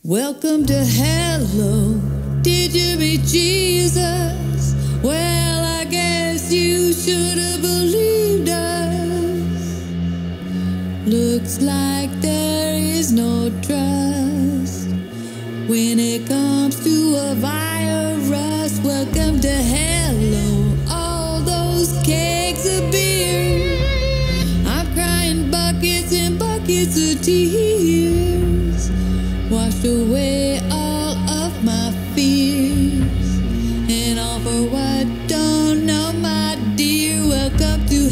Welcome to Hello. Did you meet Jesus? Well, I guess you should have believed us. Looks like there is no trust when it comes to a virus. Welcome to Hello. All those kegs of beer. I'm crying buckets and buckets of tears. Washed away all of my fears, and all for what? Don't know, my dear. Welcome to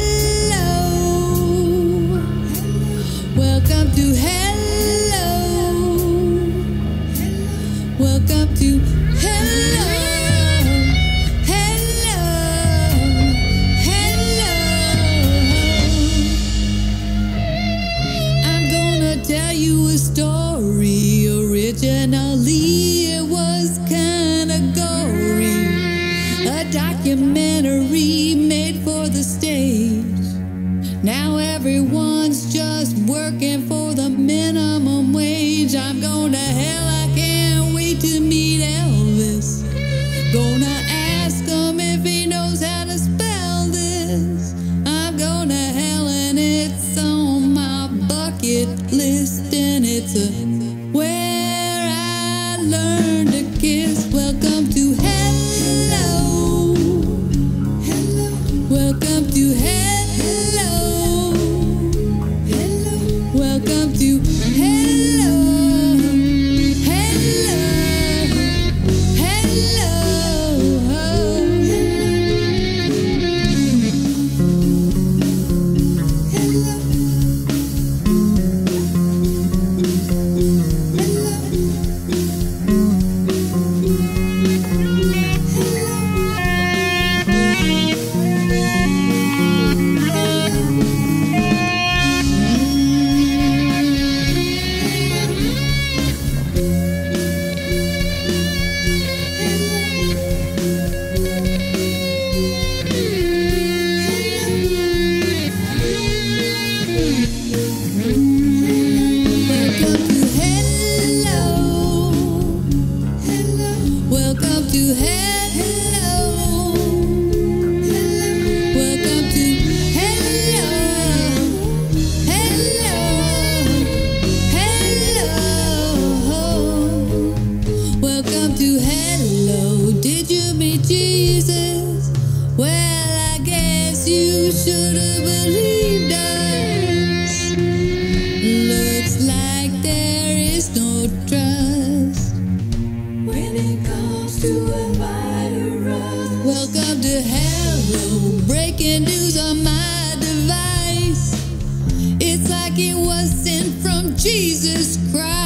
Hello. Welcome to Hello. Welcome to Hello. Tell you a story. Originally it was kinda gory, a documentary made for the stage. Now everyone's just working for the minimum wage. I'm going to hell, I can't wait to meet Elvis. Gonna ask him if he knows how to spell this. I'm going to hell and it's on my bucket list, and it's where I learned to kiss. Welcome to Hello. Hello. Welcome to Hello. Hello. Welcome to Hello. Hello. Hello. Welcome to Hello. Welcome to Hello. Hello. Hello. Welcome to Hello. Did you meet Jesus? Well, I guess you should have believed us. Looks like there is no trust when it comes to a virus. Welcome to Hello. Breaking news on my device. It's like it was sent from Jesus Christ.